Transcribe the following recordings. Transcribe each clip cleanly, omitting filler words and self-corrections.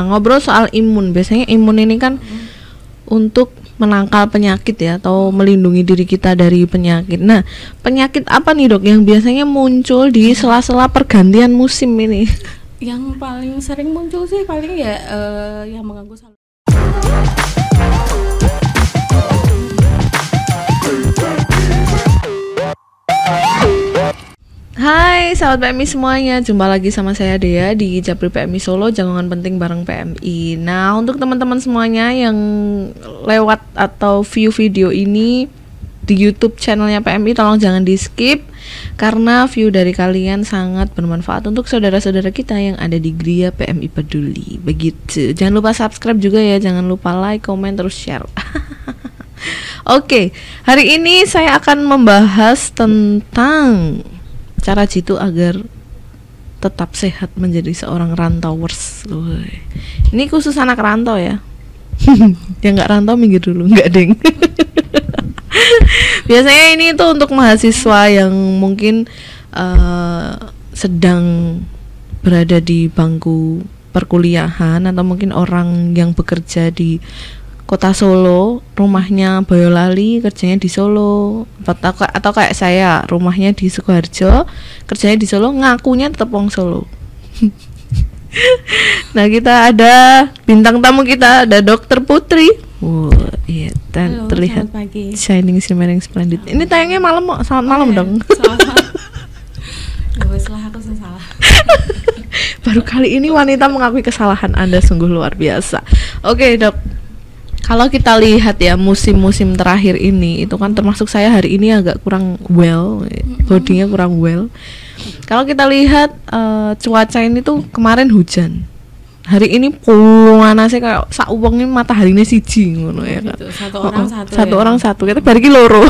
ngobrol soal imun. Biasanya imun ini kan untuk menangkal penyakit ya, atau melindungi diri kita dari penyakit. Nah, penyakit apa nih dok yang biasanya muncul di sela-sela pergantian musim ini? Yang paling sering muncul sih paling ya yang mengganggu saluran. Hai sahabat PMI semuanya, jumpa lagi sama saya Dea di Japri PMI Solo, jangan penting bareng PMI. Nah, untuk teman-teman semuanya yang lewat atau view video ini di YouTube channelnya PMI, tolong jangan di skip karena view dari kalian sangat bermanfaat untuk saudara-saudara kita yang ada di Gria PMI Peduli. Begitu. Jangan lupa subscribe juga ya, jangan lupa like, komen, terus share. Oke, hari ini saya akan membahas tentang cara jitu agar tetap sehat menjadi seorang rantauers. Ini khusus anak rantau ya. Yang nggak rantau minggir dulu, nggak deng. Biasanya ini tuh untuk mahasiswa yang mungkin sedang berada di bangku perkuliahan, atau mungkin orang yang bekerja di Kota Solo, rumahnya Boyolali, kerjanya di Solo, atau kayak saya, rumahnya di Sukoharjo, kerjanya di Solo, ngakunya tetap wong Solo. Nah, kita ada bintang tamu kita, ada Dokter Putri. Iya, Halo, terlihat shining, shimmering, splendid. Ini tayangnya malam, selamat malam dong. Salah aku salah. Baru kali ini wanita mengakui kesalahan Anda, sungguh luar biasa. Oke, Dok. Kalau kita lihat ya musim-musim terakhir ini, itu kan termasuk saya hari ini agak kurang well, bodinya kurang well. Kalau kita lihat cuaca ini tuh kemarin hujan, hari ini panasnya kayak sak wong ini mataharinya siji ngono ya kan. Satu orang satu, kita bari loro.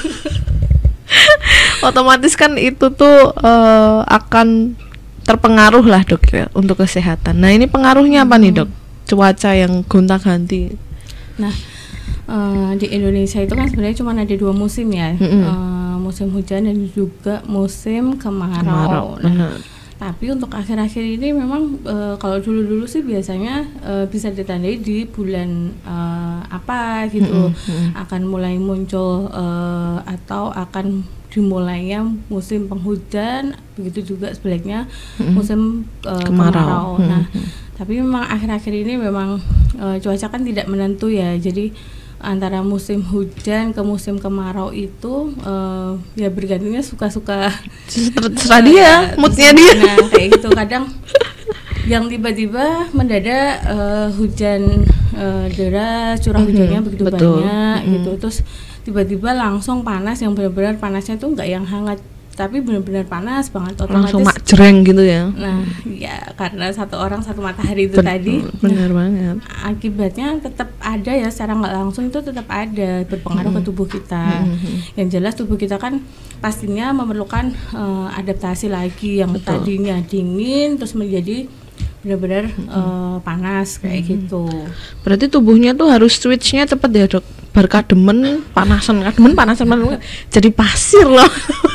Otomatis kan itu tuh akan terpengaruh lah dok ya, untuk kesehatan. Nah, ini pengaruhnya apa nih dok? Cuaca yang gonta-ganti. Nah, di Indonesia itu kan sebenarnya cuma ada 2 musim ya, musim hujan dan juga musim kemarau. Nah, tapi untuk akhir-akhir ini memang kalau dulu-dulu sih biasanya bisa ditandai di bulan apa gitu, akan mulai muncul atau akan dimulainya musim penghujan, begitu juga sebaliknya musim kemarau. Nah, tapi memang akhir-akhir ini memang cuaca kan tidak menentu ya, jadi antara musim hujan ke musim kemarau itu ya bergantinya suka-suka terserah dia, moodnya dia. Nah, kayak gitu, kadang yang tiba-tiba mendadak hujan deras, curah hujannya begitu banyak gitu, terus tiba-tiba langsung panas yang benar-benar panasnya tuh nggak yang hangat, tapi benar-benar panas banget, otomatis langsung makjreng gitu ya. Nah, ya karena satu orang satu matahari itu tadi. Benar banget. Akibatnya tetap ada ya, secara nggak langsung itu tetap ada berpengaruh ke tubuh kita. Yang jelas tubuh kita kan pastinya memerlukan adaptasi lagi, yang tadinya dingin terus menjadi benar-benar panas kayak gitu. Berarti tubuhnya tuh harus switchnya cepet ya dok. Berkademen panasan jadi pasir loh.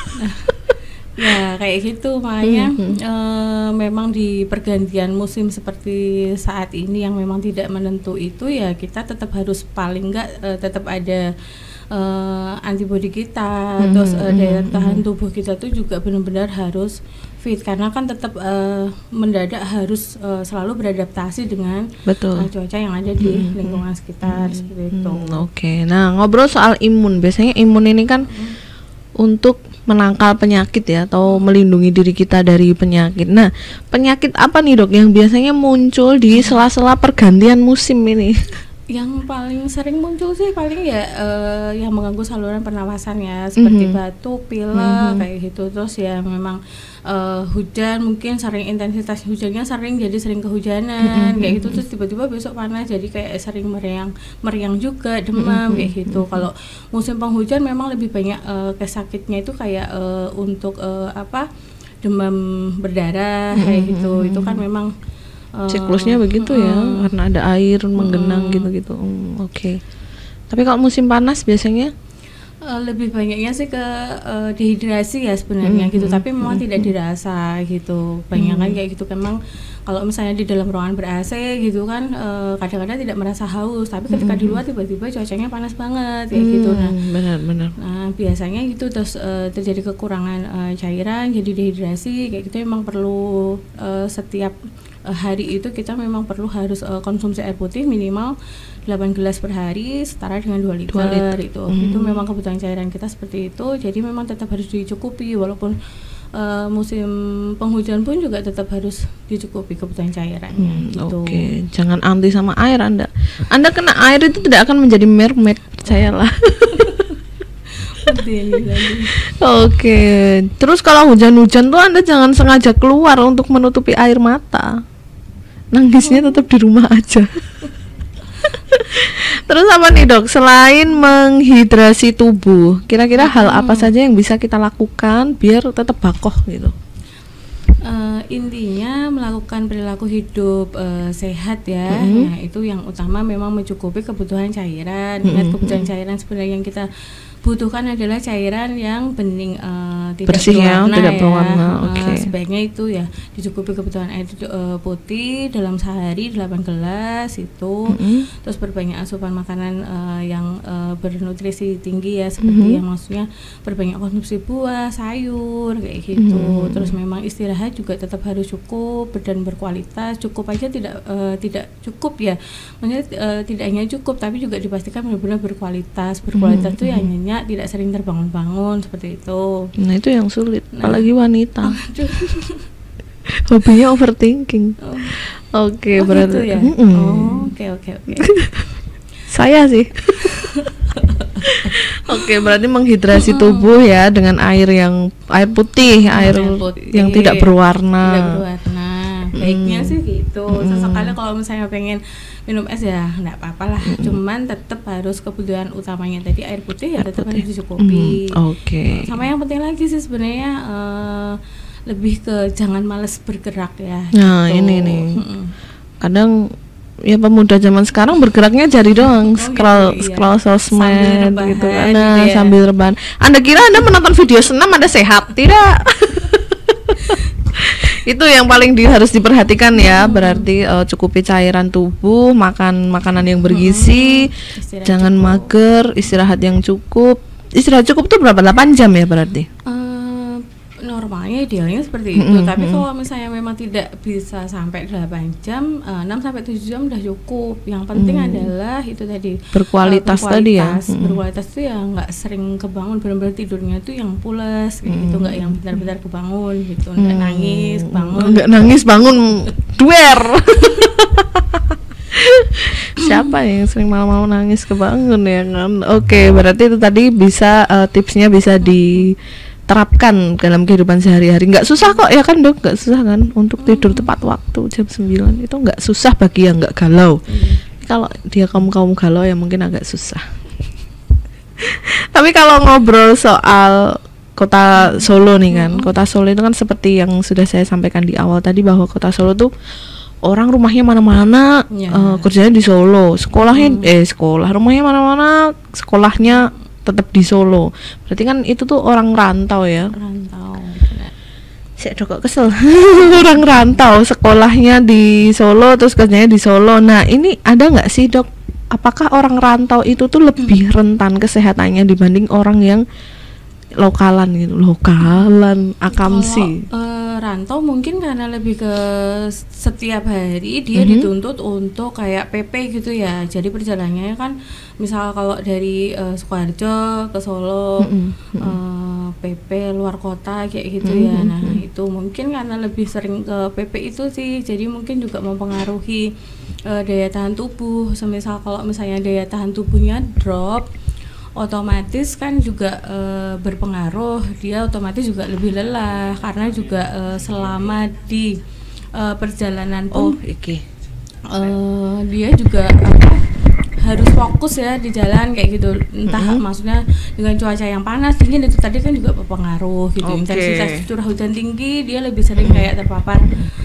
Ya kayak gitu, makanya memang di pergantian musim seperti saat ini yang memang tidak menentu itu ya, kita tetap harus paling enggak tetap ada antibodi kita, terus daya tahan tubuh kita tuh juga benar-benar harus fit, karena kan tetap mendadak harus selalu beradaptasi dengan cuaca yang ada di lingkungan sekitar seperti itu. Oke. Nah, ngobrol soal imun, biasanya imun ini kan untuk menangkal penyakit ya, atau melindungi diri kita dari penyakit. Nah, penyakit apa nih dok yang biasanya muncul di sela-sela pergantian musim ini? Yang paling sering muncul sih paling ya yang mengganggu saluran pernapasan ya, seperti batuk, pilek kayak gitu. Terus ya memang hujan, mungkin sering intensitas hujannya jadi sering kehujanan kayak gitu, terus tiba-tiba besok panas jadi kayak sering meriang juga, demam kayak gitu. Kalau musim penghujan memang lebih banyak kesakitnya itu kayak untuk demam berdarah kayak gitu. Itu kan memang siklusnya begitu ya, karena ada air menggenang gitu-gitu. Oke. Tapi kalau musim panas biasanya lebih banyaknya sih ke dehidrasi ya sebenarnya gitu, tapi memang tidak dirasa gitu. Banyak kan kayak gitu, memang kalau misalnya di dalam ruangan ber-AC gitu kan kadang-kadang tidak merasa haus, tapi ketika di luar tiba-tiba cuacanya panas banget kayak gitu. Nah, benar. Nah, biasanya gitu terus terjadi kekurangan cairan, jadi dehidrasi kayak gitu. Memang perlu setiap hari itu kita memang perlu harus konsumsi air putih minimal 8 gelas per hari, setara dengan 2 liter. Itu memang kebutuhan cairan kita seperti itu. Jadi memang tetap harus dicukupi, walaupun musim penghujan pun juga tetap harus dicukupi kebutuhan cairannya gitu. Oke, jangan anti sama air Anda kena air itu tidak akan menjadi mermaid, percayalah. Oke, terus kalau hujan-hujan tuh Anda jangan sengaja keluar untuk menutupi air mata, nangisnya tetap di rumah aja. Terus apa nih dok, selain menghidrasi tubuh, kira-kira hal apa saja yang bisa kita lakukan biar tetap bakoh gitu? Intinya melakukan perilaku hidup sehat ya. Nah, itu yang utama memang mencukupi kebutuhan cairan. Ingat, kebutuhan cairan sebenarnya yang kita butuhkan adalah cairan yang bening, tidak bersih berwarna, tidak berwarna. Okay. Sebaiknya itu ya dicukupi kebutuhan air putih dalam sehari 8 gelas itu. Terus berbanyak asupan makanan yang bernutrisi tinggi ya, seperti yang maksudnya berbanyak konsumsi buah, sayur kayak gitu. Terus memang istirahat juga tetap harus cukup dan berkualitas. Cukup aja tidak cukup ya, maksudnya tidak hanya cukup tapi juga dipastikan benar-benar berkualitas. Berkualitas itu ya hanya tidak sering terbangun-bangun seperti itu. Nah, itu yang sulit, apalagi wanita. Hobinya overthinking. Oke, berarti gitu ya? Oke. Saya sih. Oke, berarti menghidrasi tubuh ya dengan air putih, air yang tidak berwarna. Baiknya sih gitu. Sesekali kalau misalnya pengen minum es ya enggak apa-apa lah. Cuman tetap harus kebutuhan utamanya tadi air putih ya tetap harus dicukupi. Oke. Sama yang penting lagi sih sebenarnya lebih ke jangan malas bergerak ya. Nah, gitu. ini nih. Kadang ya pemuda zaman sekarang bergeraknya jari doang, scroll sosmed gitu kan. Nah, sambil rebahan. Anda kira Anda menonton video senam Anda sehat? Tidak. Itu yang paling harus diperhatikan ya. Berarti cukupi cairan tubuh, makan makanan yang bergizi, jangan mager, istirahat yang cukup. Istirahat cukup tuh berapa? 8 jam ya berarti? Normalnya idealnya seperti itu. Tapi kalau misalnya memang tidak bisa sampai 8 jam, 6-7 jam udah cukup. Yang penting adalah itu tadi berkualitas tadi ya. Berkualitas tuh ya nggak sering kebangun, benar-benar tidurnya tuh yang pulas kayak gitu, nggak yang bentar-bentar kebangun gitu, nggak nangis bangun. Nggak nangis bangun duer. Siapa yang sering malam-malam nangis kebangun ya kan? Oke, berarti itu tadi bisa tipsnya bisa diterapkan dalam kehidupan sehari-hari. Nggak susah kok ya kan dok, nggak susah kan untuk tidur tepat waktu jam 9 itu nggak susah bagi yang nggak galau. Kalau dia kaum galau ya mungkin agak susah. Tapi kalau ngobrol soal kota Solo nih kan, kota Solo itu kan seperti yang sudah saya sampaikan di awal tadi bahwa kota Solo tuh orang rumahnya mana-mana, kerjanya di Solo, rumahnya mana-mana, sekolahnya tetap di Solo. Berarti kan itu tuh orang rantau ya. Saya kok kesel. Orang rantau, sekolahnya di Solo, terus kerjanya di Solo. Nah, ini ada nggak sih dok? Apakah orang rantau itu tuh lebih rentan kesehatannya dibanding orang yang lokalan gitu, akamsi? Rantau mungkin karena lebih ke setiap hari dia dituntut untuk kayak PP gitu ya. Jadi perjalanannya kan misal kalau dari Sukoharjo ke Solo, PP luar kota kayak gitu ya. Nah, itu mungkin karena lebih sering ke PP itu sih. Jadi mungkin juga mempengaruhi daya tahan tubuh. Semisal kalau misalnya daya tahan tubuhnya drop, otomatis kan juga berpengaruh, dia otomatis juga lebih lelah karena juga selama di perjalanan pun dia juga harus fokus ya di jalan kayak gitu, entah maksudnya dengan cuaca yang panas dingin itu tadi kan juga berpengaruh gitu. Intensitas curah hujan tinggi dia lebih sering kayak terpapar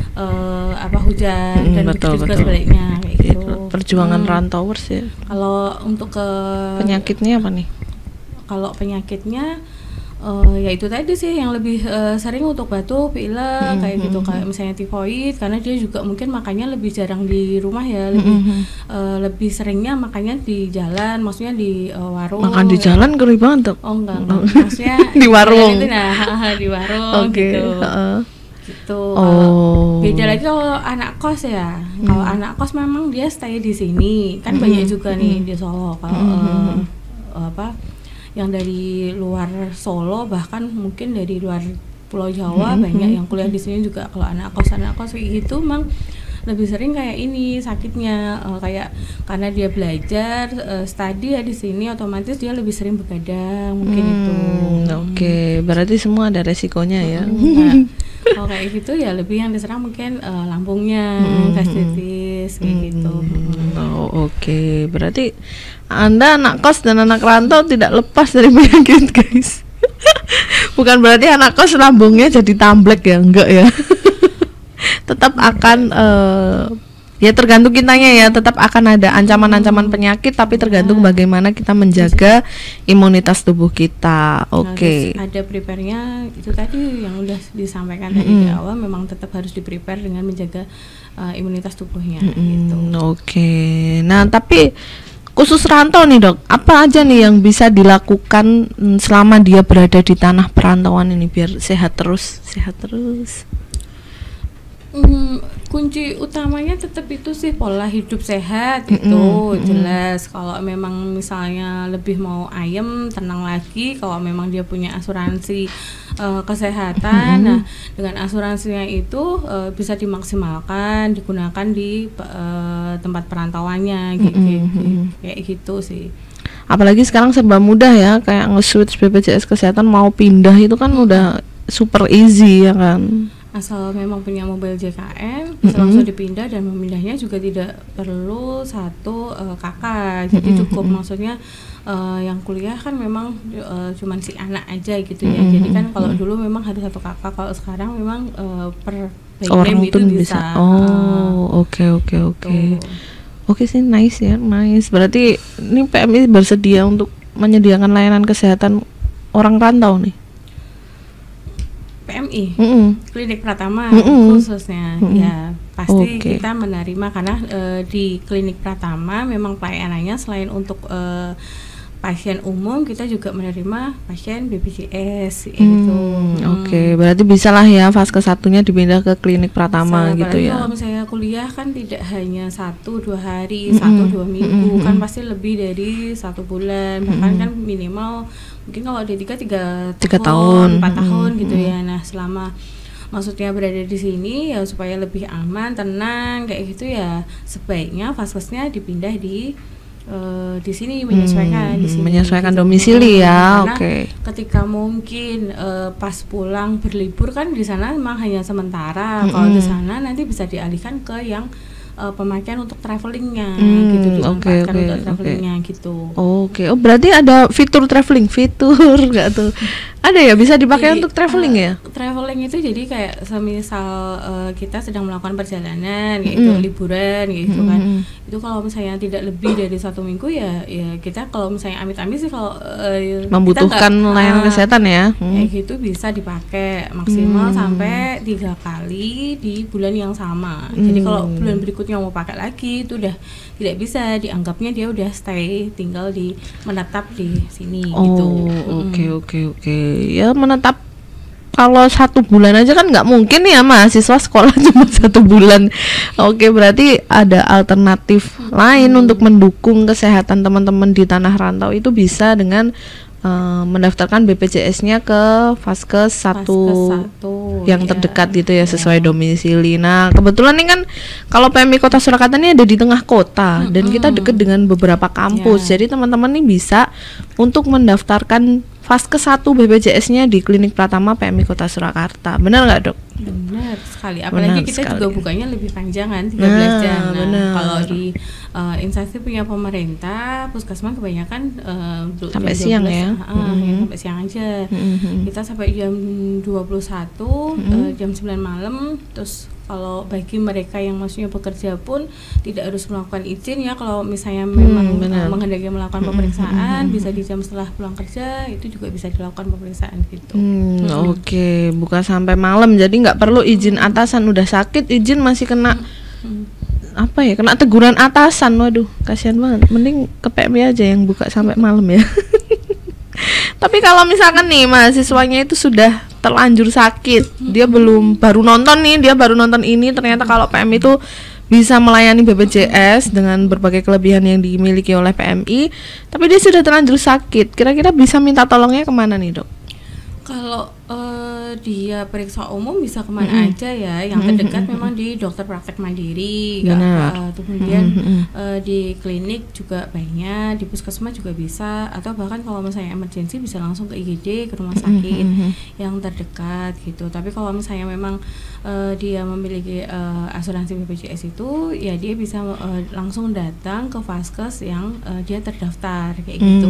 hujan dan begitu juga sebaliknya kayak gitu. Perjuangan rantauers ya. Kalau untuk ke penyakitnya apa nih? Kalau penyakitnya Ya itu tadi sih yang lebih sering untuk batuk, pilek kayak gitu, kayak misalnya tifoid, karena dia juga mungkin makannya lebih jarang di rumah ya, lebih seringnya makannya di jalan, maksudnya di warung. Makan di jalan ngeri banget. Oh enggak, maksudnya di warung itu, di warung gitu. Gitu. Beda lagi kalau anak kos ya. Kalau anak kos memang dia stay di sini, kan banyak juga nih di Solo. Kalau yang dari luar Solo, bahkan mungkin dari luar Pulau Jawa, banyak yang kuliah di sini juga. Kalau anak kos kayak gitu memang lebih sering kayak ini sakitnya, kayak karena dia belajar study ya di sini, otomatis dia lebih sering begadang mungkin itu. Oke, berarti semua ada resikonya ya. Kalau kayak gitu ya lebih yang diserang mungkin lambungnya, gastritis kayak gitu. Oke, berarti Anda anak kos dan anak rantau tidak lepas dari penyakit, guys. Bukan berarti anak kos lambungnya jadi tamblek ya, enggak ya. Tetap akan ya tergantung kitanya ya, tetap akan ada ancaman-ancaman penyakit, tapi tergantung bagaimana kita menjaga imunitas tubuh kita. Oke. Ada prepare-nya itu tadi yang udah disampaikan tadi di awal, memang tetap harus di-prepare dengan menjaga imunitas tubuhnya gitu. Oke. Nah, tapi khusus rantau nih dok, apa aja nih yang bisa dilakukan selama dia berada di tanah perantauan ini biar sehat terus? Kunci utamanya tetap itu sih pola hidup sehat itu jelas. Kalau memang misalnya lebih mau ayem, tenang lagi. Kalau memang dia punya asuransi kesehatan, nah dengan asuransinya itu bisa dimaksimalkan, digunakan di tempat perantauannya gitu, kayak gitu sih. Apalagi sekarang serba mudah ya, kayak nge-switch BPJS kesehatan mau pindah itu kan udah super easy ya kan. Asal memang punya mobil JKN bisa langsung dipindah, dan memindahnya juga tidak perlu satu kakak, jadi cukup maksudnya yang kuliah kan memang cuman si anak aja gitu ya. Jadi kan kalau dulu memang ada satu kakak, kalau sekarang memang per orang itu bisa. Oke. Oke sih, nice. Berarti ini PMI bersedia untuk menyediakan layanan kesehatan orang rantau nih. PMI, Klinik Pratama khususnya, ya pasti kita menerima, karena di Klinik Pratama memang pelayanannya selain untuk pasien umum, kita juga menerima pasien BPJS gitu. Oke, berarti bisa lah ya fase satunya dipindah ke Klinik Pratama gitu ya. Kalau misalnya kuliah kan tidak hanya 1-2 hari, 1-2 minggu, kan pasti lebih dari 1 bulan, bahkan kan minimal mungkin kalau D3 3 tahun, 4 tahun gitu ya. Nah, selama maksudnya berada di sini ya supaya lebih aman, tenang kayak gitu ya, sebaiknya vaskesnya dipindah di sini, menyesuaikan di sini, menyesuaikan gitu. Domisili ya. Karena ketika mungkin pas pulang berlibur kan di sana memang hanya sementara. Kalau di sana nanti bisa dialihkan ke yang pemakaian untuk travelingnya gitu, dimanfaatkan untuk travelingnya gitu. Oke. Oh berarti ada fitur traveling, nggak tuh? Ada ya, bisa dipakai untuk traveling ya? Traveling itu jadi kayak semisal kita sedang melakukan perjalanan gitu, liburan gitu kan. Itu kalau misalnya tidak lebih dari 1 minggu ya kita kalau misalnya amit-amit sih kalau membutuhkan layanan kesehatan ya. Kayak gitu bisa dipakai maksimal sampai 3 kali di bulan yang sama. Jadi kalau bulan berikutnya mau pakai lagi itu udah tidak bisa, dianggapnya dia udah stay, tinggal menetap di sini gitu. Oke. Ya menetap kalau 1 bulan aja kan nggak mungkin ya, mahasiswa sekolah cuma 1 bulan. Oke, berarti ada alternatif lain untuk mendukung kesehatan teman-teman di tanah rantau, itu bisa dengan mendaftarkan BPJS-nya ke Vaskes 1 yang terdekat gitu ya, sesuai domisili. Nah kebetulan ini kan kalau PMI Kota Surakarta ini ada di tengah kota dan kita dekat dengan beberapa kampus, jadi teman-teman ini bisa untuk mendaftarkan Vaskes 1 BPJS-nya di Klinik Pratama PMI Kota Surakarta. Benar nggak dok? Benar sekali, apalagi kita juga bukanya lebih panjangan 13 jam. Kalau di instansi punya pemerintah, puskesmas kebanyakan sampai siang ya. Sampai siang aja. Kita sampai jam 21, jam 9 malam. Terus kalau bagi mereka yang maksudnya bekerja pun tidak harus melakukan izin ya, kalau misalnya memang menghendaki melakukan pemeriksaan bisa di jam setelah pulang kerja itu juga bisa dilakukan pemeriksaan gitu. Oke, bukan sampai malam, jadi nggak perlu izin atasan, udah sakit izin masih kena apa ya, kena teguran atasan. Waduh, kasihan banget. Mending ke PMI aja yang buka sampai malam ya. Tapi kalau misalkan nih mahasiswanya itu sudah terlanjur sakit, dia baru nonton ini, ternyata kalau PMI itu bisa melayani BPJS dengan berbagai kelebihan yang dimiliki oleh PMI, tapi dia sudah terlanjur sakit, kira-kira bisa minta tolongnya kemana nih, Dok? Kalau dia periksa umum bisa kemana aja ya, yang terdekat memang di dokter praktek mandiri, kemudian di klinik juga banyak, di puskesmas juga bisa, atau bahkan kalau misalnya emergensi bisa langsung ke IGD, ke rumah sakit yang terdekat gitu. Tapi kalau misalnya memang dia memiliki asuransi BPJS itu, ya dia bisa langsung datang ke vaskes yang dia terdaftar kayak gitu.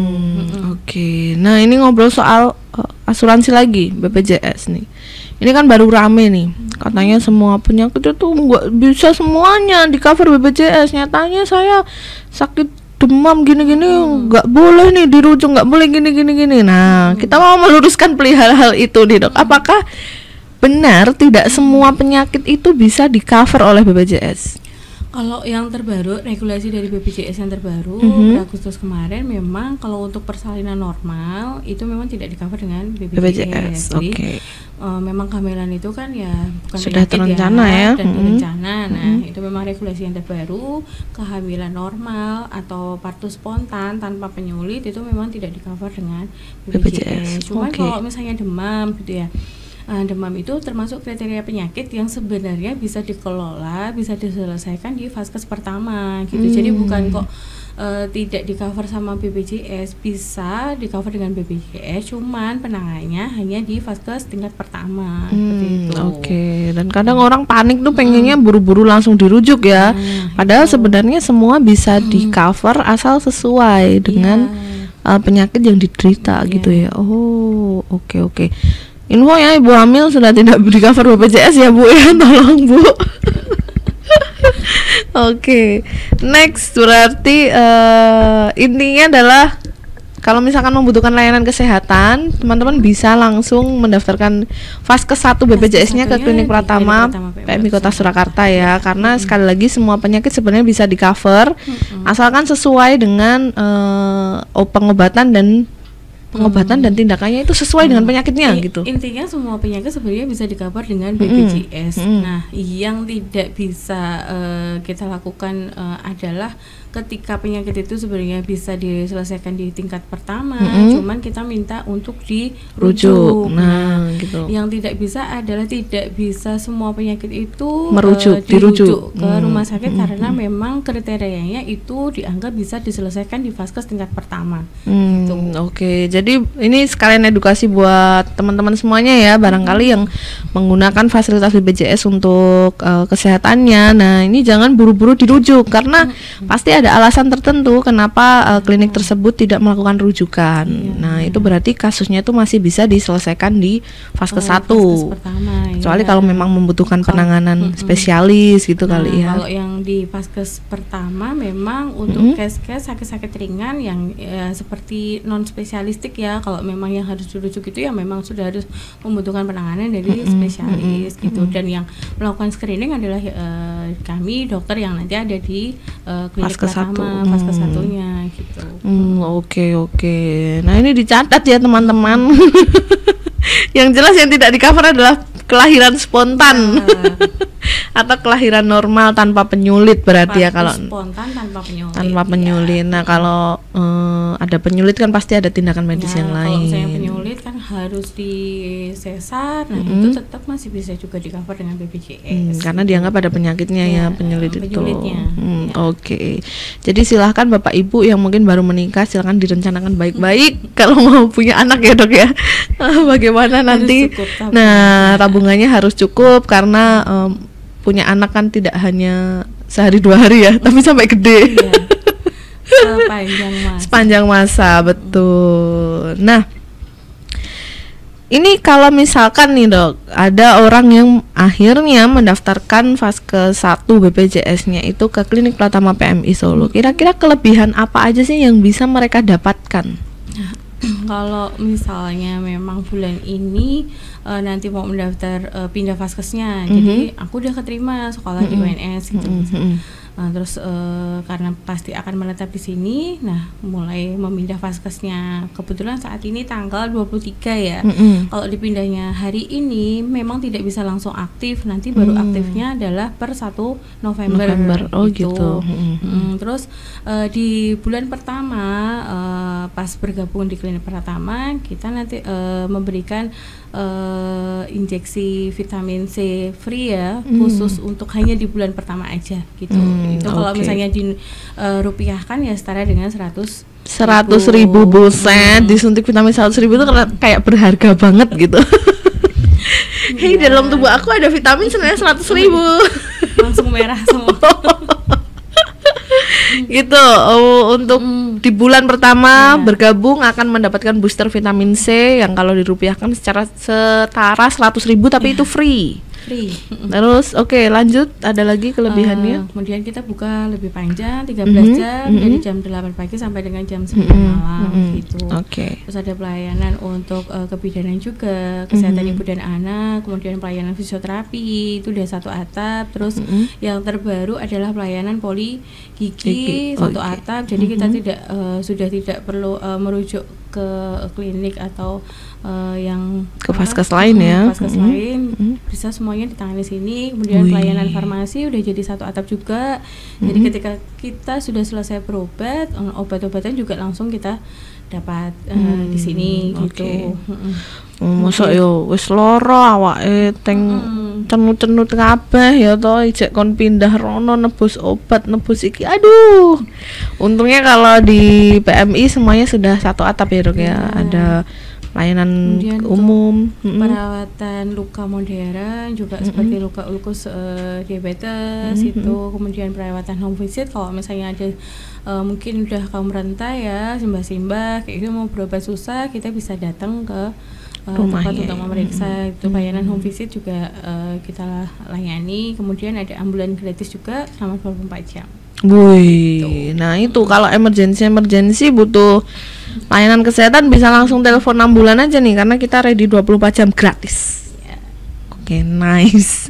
Oke. Nah, ini ngobrol soal asuransi lagi BPJS nih. Ini kan baru rame nih, katanya semua penyakit itu nggak bisa semuanya di cover BPJS. Nyatanya saya sakit demam gini-gini nggak boleh nih dirujuk, nggak boleh gini-gini. Nah, kita mau meluruskan hal itu nih, Dok. Apakah benar tidak semua penyakit itu bisa di cover oleh BPJS? Kalau yang terbaru, regulasi dari BPJS yang terbaru Agustus kemarin, memang kalau untuk persalinan normal itu memang tidak di-cover dengan BPJS. Jadi memang kehamilan itu kan ya bukan sudah terencana ya, dan terencana. Nah, itu memang regulasi yang terbaru. Kehamilan normal atau partus spontan tanpa penyulit itu memang tidak di-cover dengan BPJS. Cuman kalau misalnya demam gitu ya, demam itu termasuk kriteria penyakit yang sebenarnya bisa dikelola, bisa diselesaikan di vaskes pertama gitu. Jadi bukan kok tidak di cover sama BPJS, bisa di cover dengan BPJS, cuman penanganannya hanya di vaskes tingkat pertama. Oke. Dan kadang orang panik tuh pengennya buru-buru langsung dirujuk ya, padahal sebenarnya semua bisa di cover asal sesuai dengan penyakit yang diderita gitu ya. Oh, oke. Info ya, ibu hamil sudah tidak di cover BPJS ya, Bu ya, tolong Bu. Oke. Next, berarti intinya adalah kalau misalkan membutuhkan layanan kesehatan, teman-teman bisa langsung mendaftarkan vaskes 1 BPJS-nya ke Klinik Pratama PMI Kota Surakarta ya, karena sekali lagi semua penyakit sebenarnya bisa di cover asalkan sesuai dengan pengobatan dan tindakannya itu sesuai dengan penyakitnya gitu. Intinya semua penyakit sebenarnya bisa di-cover dengan BPJS. Nah, yang tidak bisa kita lakukan adalah ketika penyakit itu sebenarnya bisa diselesaikan di tingkat pertama, cuman kita minta untuk dirujuk. Nah, gitu. Yang tidak bisa adalah tidak bisa semua penyakit itu dirujuk ke rumah sakit karena memang kriterianya itu dianggap bisa diselesaikan di vaskes tingkat pertama. Oke. Jadi ini sekalian edukasi buat teman-teman semuanya ya, barangkali yang menggunakan fasilitas BPJS untuk kesehatannya. Nah, ini jangan buru-buru dirujuk karena pasti ada alasan tertentu kenapa klinik tersebut tidak melakukan rujukan. Nah, itu berarti kasusnya itu masih bisa diselesaikan di vaskes 1. Kecuali kalau memang membutuhkan penanganan spesialis gitu kali ya. Kalau yang di vaskes pertama memang untuk case-case sakit-sakit ringan yang seperti non spesialistik ya. Kalau memang yang harus dirujuk itu ya memang sudah harus membutuhkan penanganan dari spesialis gitu. Dan yang melakukan screening adalah kami dokter yang nanti ada di klinik pertama, vaskes 1-nya gitu. Oke. Nah, ini dicatat ya teman-teman. Yang jelas yang tidak di-cover adalah kelahiran spontan. Atau kelahiran normal tanpa penyulit berarti ya, kalau spontan tanpa penyulit. Nah, kalau ada penyulit kan pasti ada tindakan medis yang lain. Kalau misalnya penyulit kan harus di sesar. Nah, itu tetap masih bisa juga di-cover dengan BPJS. Karena dianggap ada penyakitnya ya penyulit itu. Oke. Jadi silahkan Bapak Ibu yang mungkin baru menikah, silahkan direncanakan baik-baik kalau mau punya anak ya, Dok ya. Bagaimana nanti? Nah, tabungannya harus cukup karena punya anak kan tidak hanya sehari 2 hari ya, tapi sampai gede. Sepanjang masa. Sepanjang masa, betul. Nah, Ini kalau misalkan nih dok, ada orang yang akhirnya mendaftarkan fase 1 BPJS-nya itu ke Klinik Pratama PMI Solo. Kira-kira kelebihan apa aja sih yang bisa mereka dapatkan? Kalau misalnya memang bulan ini nanti mau mendaftar pindah vaskesnya, jadi aku udah keterima sekolah di UNS gitu. Terus karena pasti akan menetap di sini, nah mulai memindah vaskesnya. Kebetulan saat ini tanggal 23 ya. Kalau dipindahnya hari ini memang tidak bisa langsung aktif, nanti baru aktifnya adalah per 1 November. Oh gitu. Terus di bulan pertama pas bergabung di Klinik Pratama, kita nanti memberikan injeksi vitamin C free ya, khusus untuk hanya di bulan pertama aja gitu. Itu kalau misalnya di rupiahkan ya setara dengan 100.000 buset, disuntik vitamin 100.000 itu kayak berharga banget gitu. Hei, dalam tubuh aku ada vitamin sebenarnya 100.000. Langsung merah semua. Gitu. Untuk di bulan pertama bergabung akan mendapatkan booster vitamin C yang kalau dirupiahkan secara setara 100.000 tapi itu free. Terus lanjut, ada lagi kelebihannya. Kemudian kita buka lebih panjang 13 jam dari jam 8 pagi sampai dengan jam 9 malam gitu. Terus ada pelayanan untuk kebidanan juga, kesehatan ibu dan anak, kemudian pelayanan fisioterapi itu udah satu atap. Terus yang terbaru adalah pelayanan poli gigi satu atap. Jadi kita sudah tidak perlu merujuk ke klinik atau yang ke vaskes lain ya. Vaskes lain bisa semuanya ditangani sini. Kemudian pelayanan farmasi udah jadi satu atap juga. Jadi ketika kita sudah selesai berobat, obat-obatan juga langsung kita dapat di sini gitu. Masa yo wis loro awake teng cenut-cenut kabeh ya to, ijek kon pindah rono nebus obat, nebus iki. Aduh. Untungnya kalau di PMI semuanya sudah satu atap ya dok ya. Ada layanan umum, perawatan luka modern juga seperti luka ulkus diabetes itu, kemudian perawatan home visit kalau misalnya ada mungkin udah kaum renta ya, simbah-simbah kayak gitu mau berobat susah, kita bisa datang ke tempat untuk memeriksa. Itu layanan home visit juga kita layani. Kemudian ada ambulan gratis juga selama 24 jam. Wih, nah itu kalau emergency butuh layanan kesehatan bisa langsung telepon ambulan aja nih, karena kita ready 24 jam gratis. Oke, nice.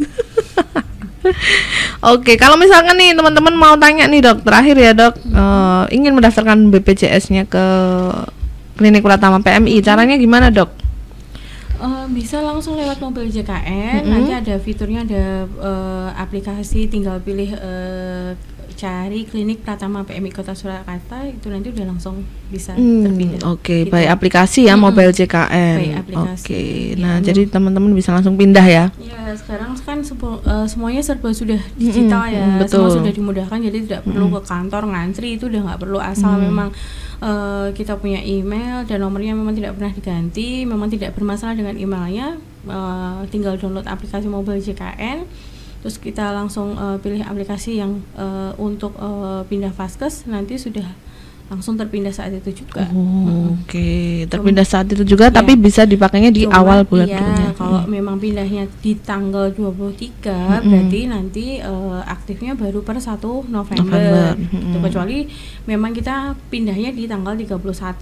Oke, kalau misalkan nih teman-teman mau tanya nih dok, terakhir ya dok, ingin mendaftarkan BPJS-nya ke Klinik Pratama PMI, caranya gimana dok? Bisa langsung lewat mobil JKN, nanti ada fiturnya, ada aplikasi, tinggal pilih cari Klinik Pratama PMI Kota Surakarta, itu nanti udah langsung bisa terpindah. Oke, by aplikasi ya, mobile JKN. Oke, nah jadi teman-teman bisa langsung pindah ya. Ya, sekarang kan semuanya serba sudah digital ya, semua sudah dimudahkan, jadi tidak perlu ke kantor ngantri, itu udah nggak perlu, asal memang kita punya email dan nomornya memang tidak pernah diganti, memang tidak bermasalah dengan emailnya, tinggal download aplikasi mobile JKN. Terus kita langsung pilih aplikasi yang untuk pindah vaskes, nanti sudah langsung terpindah saat itu juga. Oke, terpindah saat itu juga, tapi bisa dipakainya di awal bulan berikutnya. Kalau memang pindahnya di tanggal 23, berarti nanti aktifnya baru per 1 November. Kecuali memang kita pindahnya di tanggal 31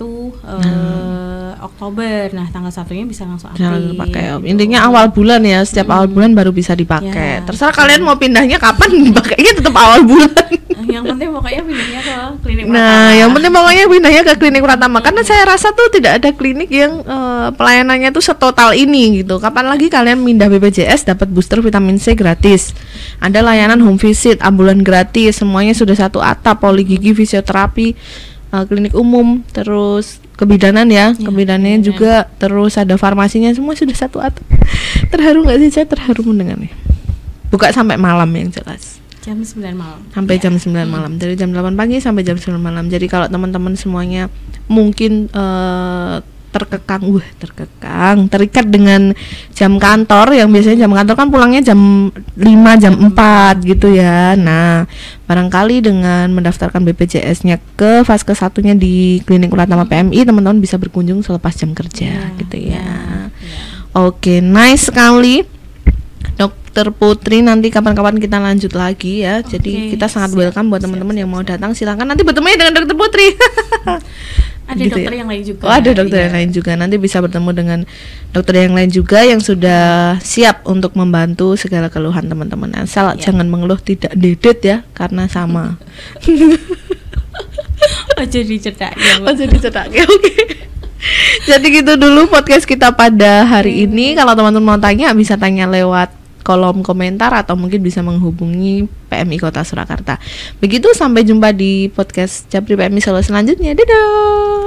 Oktober. Nah, tanggal 1-nya bisa langsung aktif. Dipakai. Intinya awal bulan ya, setiap awal bulan baru bisa dipakai. Terserah kalian mau pindahnya kapan, dipakainya tetap awal bulan. Yang penting pokoknya pindahnya ke Klinik Pratama. Nah, yang penting pokoknya pindahnya ke Klinik Pratama, karena saya rasa tuh tidak ada klinik yang pelayanannya tuh setotal ini gitu. Kapan lagi kalian pindah BPJS dapat booster vitamin C gratis, ada layanan home visit, ambulan gratis, semuanya sudah satu atap, poli gigi, fisioterapi, klinik umum, terus kebidanan ya, kebidanannya juga, terus ada farmasinya, semua sudah satu atap. Terharu nggak sih? Saya terharu mendengarnya. Buka sampai malam yang jelas. Jam 9 malam. Sampai jam 9 malam. Dari jam 8 pagi sampai jam 9 malam. Jadi kalau teman-teman semuanya mungkin terikat dengan jam kantor, yang biasanya jam kantor kan pulangnya jam 5, jam 4 gitu ya. Nah, barangkali dengan mendaftarkan BPJS-nya ke fase ke-1-nya di Klinik Pratama PMI, teman-teman bisa berkunjung selepas jam kerja gitu ya. Oke, nice sekali Dokter Putri, nanti kapan-kapan kita lanjut lagi ya. Jadi kita sangat welcome buat teman-teman yang mau datang, silakan nanti bertemu dengan Dokter Putri. Ada gitu dokter ya? yang lain juga. Oh, ada dokter yang lain juga. Nanti bisa bertemu dengan dokter yang lain juga yang sudah siap untuk membantu segala keluhan teman-teman. Asal jangan mengeluh tidak dedet ya, karena sama. Ojo dicetak ya. Ojo dicetak. Oke. Jadi gitu dulu podcast kita pada hari ini. Kalau teman-teman mau tanya, bisa tanya lewat kolom komentar atau mungkin bisa menghubungi PMI Kota Surakarta. Begitu, sampai jumpa di podcast Japri PMI Solo selanjutnya. Dadah.